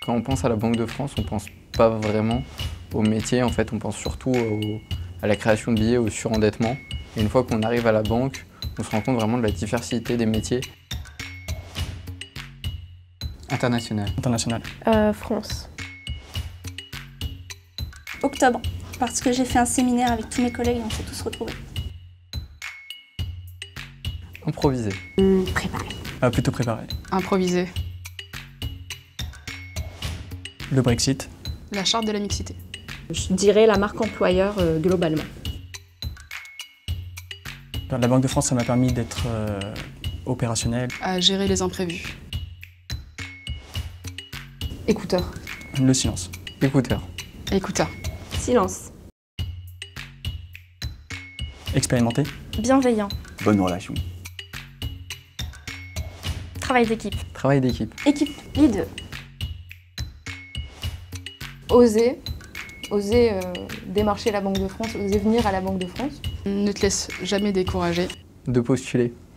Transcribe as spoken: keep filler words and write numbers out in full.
Quand on pense à la Banque de France, on ne pense pas vraiment au métier. En fait, on pense surtout au, à la création de billets, au surendettement. Et une fois qu'on arrive à la banque, on se rend compte vraiment de la diversité des métiers. International. International. Euh, France. Octobre, parce que j'ai fait un séminaire avec tous mes collègues et on s'est tous retrouvés. Improvisé. Mmh, préparé. Euh, plutôt préparé. Improvisé. Le Brexit. La charte de la mixité. Je dirais la marque employeur euh, globalement. La Banque de France, ça m'a permis d'être euh, opérationnel. À gérer les imprévus. Écouteur. Le silence. Écouteur. Écouteur. Silence. Expérimenté. Bienveillant. Bonne relation. Travail d'équipe. Travail d'équipe. Équipe. Leader. Oser. Oser euh, démarcher la Banque de France, oser venir à la Banque de France. Ne te laisse jamais décourager. De postuler.